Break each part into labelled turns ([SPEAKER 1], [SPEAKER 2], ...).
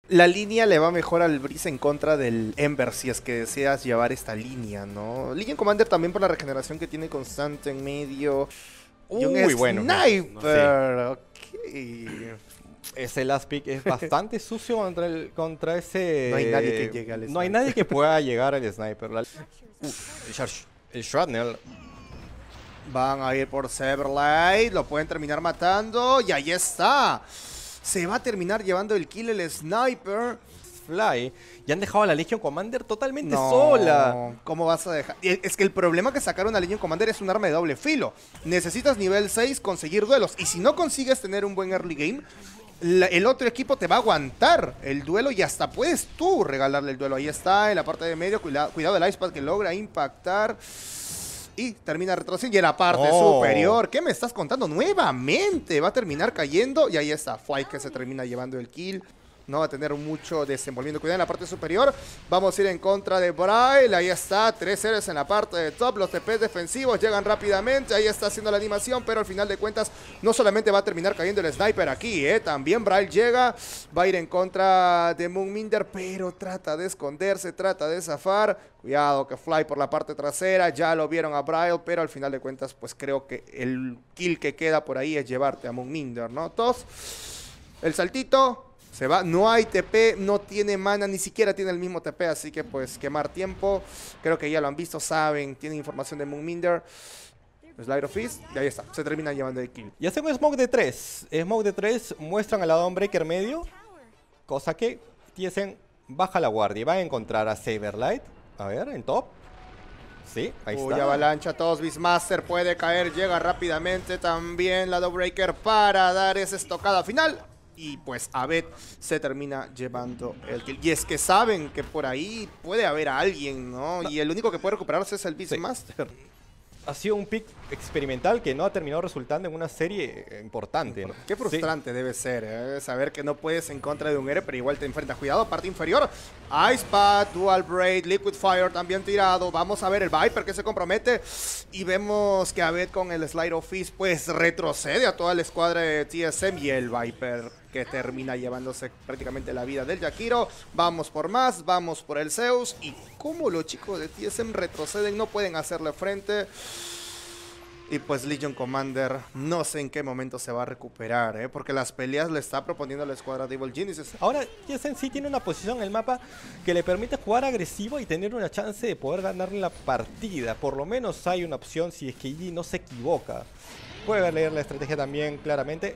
[SPEAKER 1] La línea le va mejor al Breeze en contra del Ember si es que deseas llevar esta línea, ¿no? Legion Commander también por la regeneración que tiene constante en medio. Y un
[SPEAKER 2] Uy, bueno.
[SPEAKER 1] Sniper. Ok.
[SPEAKER 2] Ese last pick es bastante sucio contra ese...
[SPEAKER 1] No hay nadie que llegue al
[SPEAKER 2] No hay
[SPEAKER 1] sniper.
[SPEAKER 2] nadie que pueda llegar al sniper. El Shrapnel.
[SPEAKER 1] Van a ir por Saberlight, lo pueden terminar matando y ahí está. Se va a terminar llevando el kill el Sniper.
[SPEAKER 2] Fly. Y han dejado a la Legion Commander totalmente sola.
[SPEAKER 1] ¿Cómo vas a dejar? Es que el problema que sacaron a Legion Commander es un arma de doble filo. Necesitas nivel 6 conseguir duelos. Y si no consigues tener un buen early game, el otro equipo te va a aguantar el duelo y hasta puedes tú regalarle el duelo. Ahí está, en la parte de medio. Cuidado del Icepad que logra impactar. Y termina retrocediendo. Y en la parte superior, ¿qué me estás contando? Nuevamente va a terminar cayendo. Y ahí está, Fly que se termina llevando el kill. No va a tener mucho desenvolvimiento. Cuidado en la parte superior. Vamos a ir en contra de Braille. Ahí está, 3 héroes en la parte de top. Los TPs defensivos llegan rápidamente. Ahí está haciendo la animación, pero al final de cuentas no solamente va a terminar cayendo el sniper aquí, también Braille llega. Va a ir en contra de Moonminder, pero trata de esconderse, trata de zafar. Cuidado que Fly por la parte trasera. Ya lo vieron a Braille, pero al final de cuentas pues creo que el kill que queda por ahí es llevarte a Moonminder, ¿no? Todos, el saltito. Se va, no hay TP, no tiene mana, ni siquiera tiene el mismo TP, así que pues quemar tiempo. Creo que ya lo han visto, saben, tienen información de Moonminder. Slide of Fist, y ahí está, se termina llevando el kill.
[SPEAKER 2] Y hacen un Smoke de 3. Smoke de 3 muestran al Dawnbreaker medio. Cosa que TSM baja la guardia y va a encontrar a Saberlight. A ver, en top. Sí, ahí está.
[SPEAKER 1] Avalancha, todos, Beastmaster puede caer, llega rápidamente también la Dawnbreaker para dar esa estocada final. Y pues Abed se termina llevando el kill. Y es que saben que por ahí puede haber alguien, ¿no? Y el único que puede recuperarse es el Beastmaster.
[SPEAKER 2] Ha sido un pick experimental que no ha terminado resultando en una serie importante, ¿no?
[SPEAKER 1] Qué frustrante debe ser, saber que no puedes en contra de un héroe, pero igual te enfrentas. Cuidado, parte inferior. Icepad, Dual Braid, Liquid Fire también tirado. Vamos a ver el Viper que se compromete. Y vemos que Abed con el Slide of Fist pues retrocede a toda la escuadra de TSM. Y el Viper que termina llevándose prácticamente la vida del Jakiro. Vamos por más, vamos por el Zeus. Y como los chicos de TSM retroceden, no pueden hacerle frente. Y pues Legion Commander no sé en qué momento se va a recuperar, porque las peleas le está proponiendo la escuadra de Evil Geniuses.
[SPEAKER 2] Ahora TSM sí tiene una posición en el mapa que le permite jugar agresivo y tener una chance de poder ganar la partida. Por lo menos hay una opción si es que Yi no se equivoca. Puede leer la estrategia también claramente.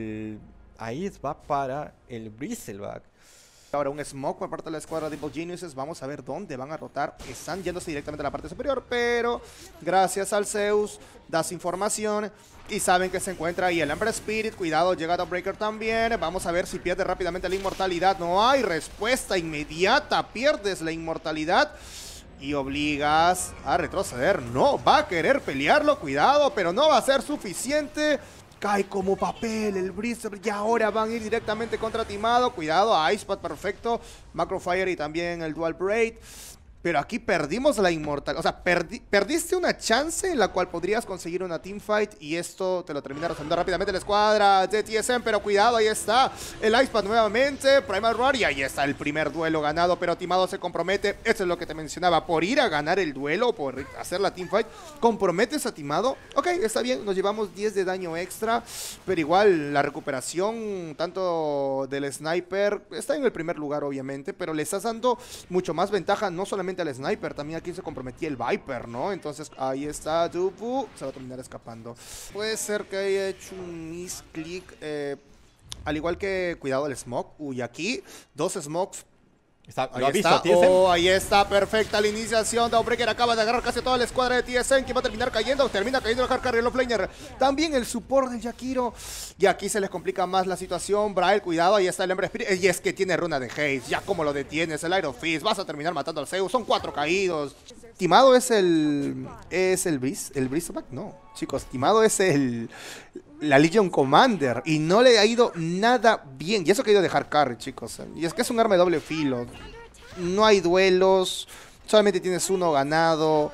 [SPEAKER 2] Ahí va para el Bristleback.
[SPEAKER 1] Ahora un smoke por parte de la escuadra de Evil Geniuses. Vamos a ver dónde van a rotar. Están yéndose directamente a la parte superior, pero gracias al Zeus das información y saben que se encuentra ahí el Ember Spirit. Cuidado, llega Dawnbreaker también. Vamos a ver si pierde rápidamente la inmortalidad. No hay respuesta inmediata. Pierdes la inmortalidad y obligas a retroceder. No va a querer pelearlo, cuidado, pero no va a ser suficiente. Cae como papel el Breeze y ahora van a ir directamente contra Timado. Cuidado, Icepad perfecto. Macrofire y también el Dual Braid. Pero aquí perdimos la inmortalidad. O sea, perdiste una chance en la cual podrías conseguir una teamfight. Y esto te lo termina resolviendo rápidamente la escuadra de TSM. Pero cuidado, ahí está el Icepad nuevamente. Primal Roar. Y ahí está el primer duelo ganado. Pero Timado se compromete. Eso es lo que te mencionaba. Por ir a ganar el duelo, por hacer la teamfight, comprometes a Timado. Ok, está bien. Nos llevamos 10 de daño extra. Pero igual la recuperación tanto del Sniper está en el primer lugar, obviamente. Pero le estás dando mucho más ventaja. No solamente al Sniper, también aquí se comprometía el Viper, ¿no? Entonces ahí está Dubu, se va a terminar escapando. Puede ser que haya hecho un misclick, al igual que cuidado el Smoke. Uy, aquí dos Smokes.
[SPEAKER 2] ¿Lo ha visto TSM?
[SPEAKER 1] Oh, ahí está, perfecta la iniciación. Dawnbreaker acaba de agarrar casi toda la escuadra de TSM, que va a terminar cayendo. Termina cayendo el Hardcarry, el offlaner. También el support del Jakiro. Y aquí se les complica más la situación. Braille, cuidado, ahí está el Ember Spirit. Y es que tiene runa de haste. Ya como lo detienes, el Iron Fist. Vas a terminar matando al Zeus. Son 4 caídos. Timado es el Breeze. ¿El Breezeback? No, chicos, Timado es la Legion Commander y no le ha ido nada bien. Y eso que ha ido de Hardcarry, chicos. Y es que es un arma de doble filo. No hay duelos, solamente tienes uno ganado.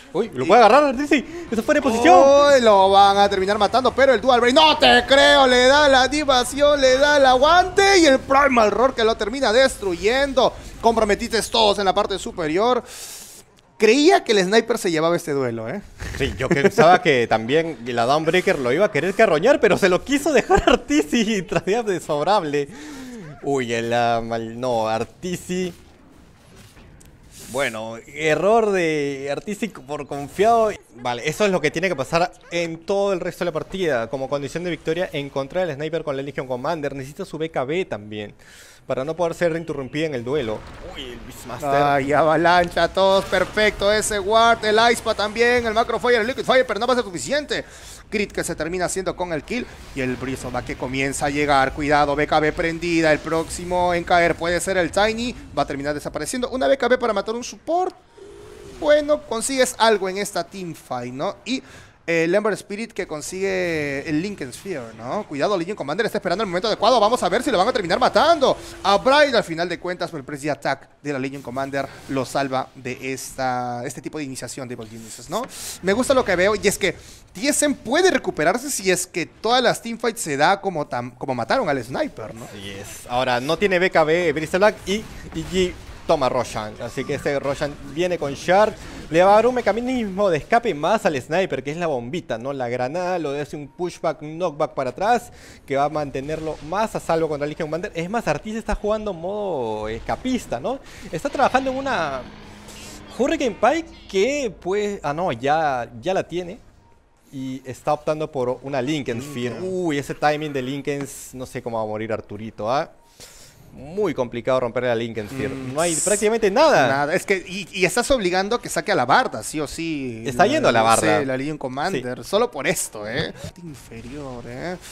[SPEAKER 2] Uy, lo puede agarrar Artisi. Eso fue de posición.
[SPEAKER 1] Uy, lo van a terminar matando, pero el Dual Break, no te creo, le da la activación, le da el aguante y el Primal Roar que lo termina destruyendo. Comprometites todos en la parte superior. Creía que el Sniper se llevaba este duelo, ¿eh?
[SPEAKER 2] Sí, yo pensaba que también la Dawnbreaker lo iba a querer carroñar, pero se lo quiso dejar a Artisi y traía desfavorable. Uy, no, Artisi. Bueno, error de Artisi por confiado. Vale, eso es lo que tiene que pasar en todo el resto de la partida. Como condición de victoria, encontrar el Sniper con la Legion Commander. Necesita su BKB también, para no poder ser interrumpida en el duelo. Uy, el Beastmaster.
[SPEAKER 1] Ay, avalancha, todos perfecto. Ese Ward, el Icepa también, el Macro Fire, el Liquid Fire, pero no va a ser suficiente. Crit que se termina haciendo con el kill. Y el Brisova que comienza a llegar. Cuidado, BKB prendida. El próximo en caer puede ser el Tiny. Va a terminar desapareciendo. Una BKB para matar un support. Bueno, consigues algo en esta teamfight, ¿no? Y el Ember Spirit que consigue el Linken Sphere, ¿no? Cuidado, Legion Commander está esperando el momento adecuado. Vamos a ver si lo van a terminar matando. A Bright, al final de cuentas, el Press Attack de la Legion Commander lo salva de este tipo de iniciación de Evil Geniuses, ¿no? Me gusta lo que veo y es que TSM puede recuperarse si es que todas las teamfights se da como mataron al Sniper, ¿no?
[SPEAKER 2] Así es. Ahora, no tiene BKB Bristol Black y G toma Roshan, así que este Roshan viene con Shard, le va a dar un mecanismo de escape más al Sniper, que es la bombita, ¿no? La granada lo hace un pushback, un knockback para atrás, que va a mantenerlo más a salvo contra Legion Commander. Es más, Artis está jugando modo escapista, ¿no? Está trabajando en una Hurricane Pike que pues... Ah, no, ya la tiene. Y está optando por una Linken Sphere. Uy, ese timing de Linkens, no sé cómo va a morir Arturito, ¿ah? Muy complicado romper la Linken Sphere. No hay prácticamente nada.
[SPEAKER 1] Nada, es que y estás obligando a que saque a la Barda, sí o sí.
[SPEAKER 2] Está yendo a la Barda.
[SPEAKER 1] Sí, la Legion Commander, sí. Solo por esto, inferior,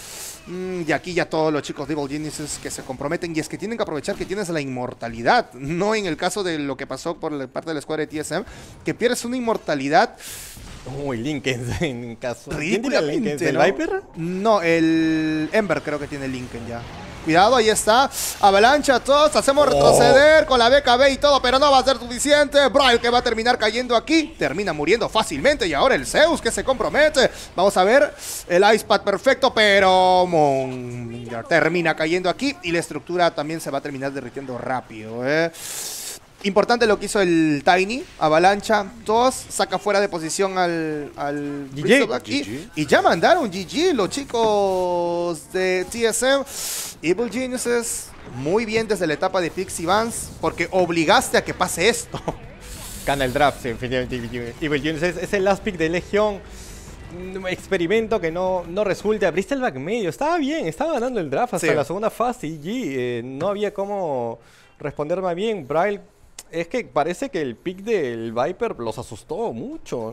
[SPEAKER 1] y aquí ya todos los chicos de Evil Geniuses que se comprometen, y es que tienen que aprovechar que tienes la inmortalidad, no en el caso de lo que pasó por parte de la escuadra de TSM, que pierdes una inmortalidad.
[SPEAKER 2] Uy, Linken en caso.
[SPEAKER 1] ¿Quién
[SPEAKER 2] tiene Linken? ¿El Viper?
[SPEAKER 1] No, el Ember creo que tiene Linken ya. Cuidado, ahí está. Avalancha, todos hacemos retroceder con la BKB y todo, pero no va a ser suficiente. Braille que va a terminar cayendo aquí. Termina muriendo fácilmente. Y ahora el Zeus que se compromete. Vamos a ver el Icepad perfecto, pero termina cayendo aquí. Y la estructura también se va a terminar derritiendo rápido, Importante lo que hizo el Tiny, Avalancha, todos saca fuera de posición al
[SPEAKER 2] GG.
[SPEAKER 1] Y ya mandaron GG los chicos de TSM. Evil Geniuses, muy bien desde la etapa de Pixie Vance, porque obligaste a que pase esto.
[SPEAKER 2] Gana el draft, definitivamente. Evil Geniuses es el last pick de Legión. Un experimento que no resulta. Bristleback medio, estaba bien, estaba ganando el draft hasta la segunda fase. Y no había cómo responder más bien. Braille. Es que parece que el pick del Viper los asustó mucho.